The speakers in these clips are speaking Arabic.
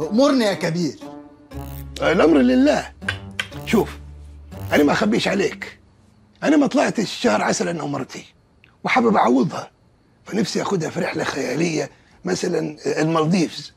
أمرني يا كبير. الامر لله. شوف، انا ما اخبيش عليك، انا ما طلعتش شهر عسل انا ومرتي وحابب اعوضها، فنفسي اخدها في رحله خياليه مثلا المالديفز.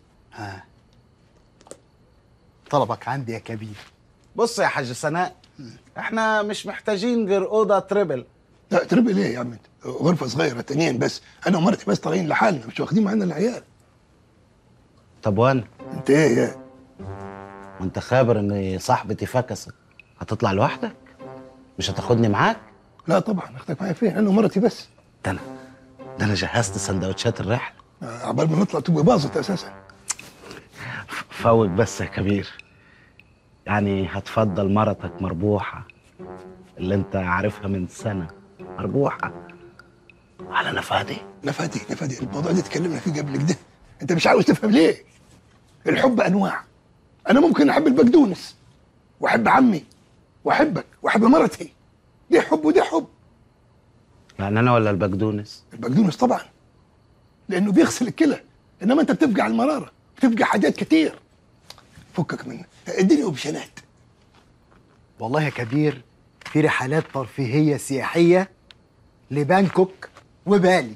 طلبك عندي يا كبير. بص يا حاج سناء، احنا مش محتاجين غير اوضه تريبل. لا تربي ليه يا عم انت؟ غرفه صغيره تانيين بس، انا ومرتي بس طالعين لحالنا، مش واخدين معانا العيال. طب وانا؟ انت ايه يا؟ وانت خابر ان صاحبتي فكست، هتطلع لوحدك؟ مش هتاخدني معاك؟ لا طبعا، اخدك معايا فين؟ انا ومرتي بس. ده انا جهزت سندوتشات الرحله. عبال ما نطلع تبقى باظت اساسا. فوق بس يا كبير، يعني هتفضل مرتك مربوحه اللي انت عارفها من سنه، مربوحه على نفادي. نفادي الموضوع ده اتكلمنا فيه قبل كده، انت مش عاوز تفهم ليه؟ الحب انواع، انا ممكن احب البقدونس واحب عمي واحبك واحب مرتي، دي حب ودي حب. يعني انا ولا البقدونس؟ البقدونس طبعا، لانه بيغسل الكلى، انما انت بتبقى على المراره، بتبقى حاجات كتير. فكك منه، اديني اوبشنات. والله يا كبير في رحلات ترفيهية سياحية لبانكوك وبالي.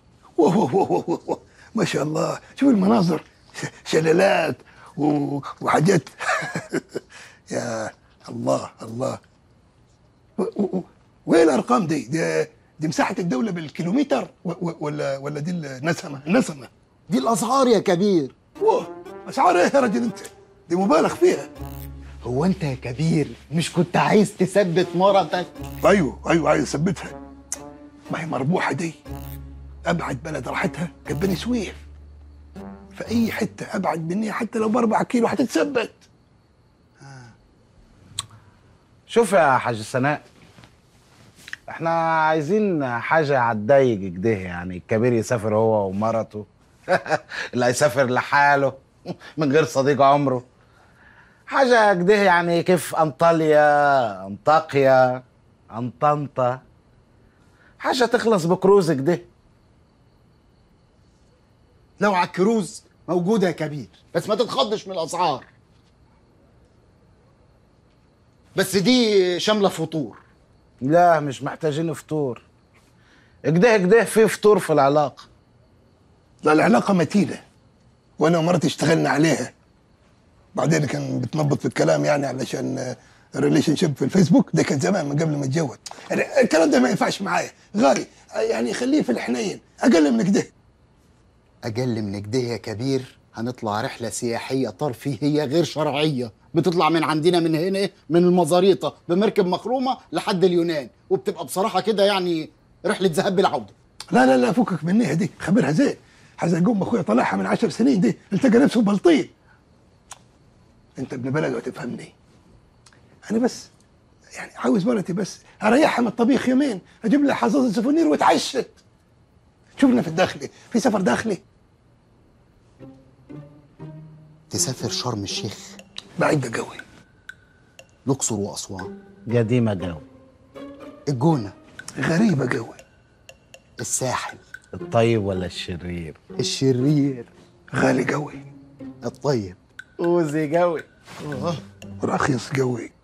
ما شاء الله، شوف المناظر، شلالات وحاجات. يا الله الله. وايه الارقام دي مساحه الدوله بالكيلومتر ولا دي النسمه؟ دي الأسعار يا كبير. اسعار ايه يا راجل انت؟ دي مبالغ فيها. هو أنت يا كبير مش كنت عايز تثبت مرتك؟ ايوه عايز اثبتها. ما هي مربوحه دي، ابعد بلد راحتها كانت بني سويف، فاي حته ابعد مني حتى لو ب4 كيلو هتتثبت. شوف يا حاج سناء، احنا عايزين حاجه على الضيق كده، يعني الكبير يسافر هو ومرته اللي هيسافر لحاله من غير صديق عمره، حاجه كده يعني كيف انطاليا، انطاقيا، انطنطا، حاجه تخلص بكروز كده. لو على الكروز موجودة يا كبير، بس ما تتخضش من الأسعار. بس دي شاملة فطور. لا مش محتاجين فطور، كده في فطور في العلاقه. لا العلاقه متينه، وانا ومرتي اشتغلنا عليها، بعدين كان بتنبط في الكلام يعني علشان الريليشن شيب في الفيسبوك، ده كان زمان من قبل ما اتجوز. الكلام ده ما ينفعش معايا، غالي يعني، خليه في الحنين، اقل من كده. أقل من كده يا كبير هنطلع رحلة سياحية ترفيهية غير شرعية، بتطلع من عندنا من هنا من المزاريطة بمركب مخرومة لحد اليونان، وبتبقى بصراحة كده يعني رحلة ذهاب بالعودة. لا فكك منها دي، خبرها زين. حزنقوم اخويا طلعها من 10 سنين، دي التقى نفسه بلطيم. انت ابن بلد وتفهمني، انا بس يعني عاوز مرتي بس اريحها من الطبيخ يومين، اجيب لها حظاظه سفونير واتعشت. شوفنا في الداخلي، في سفر داخلي. تسافر شرم الشيخ، بعيدة قوي. الأقصر وأسوان، قديمه جو. الجونة، غريبة قوي. الساحل، الطيب ولا الشرير؟ الشرير، غالي قوي. الطيب، اوزي قوي، رخيص قوي.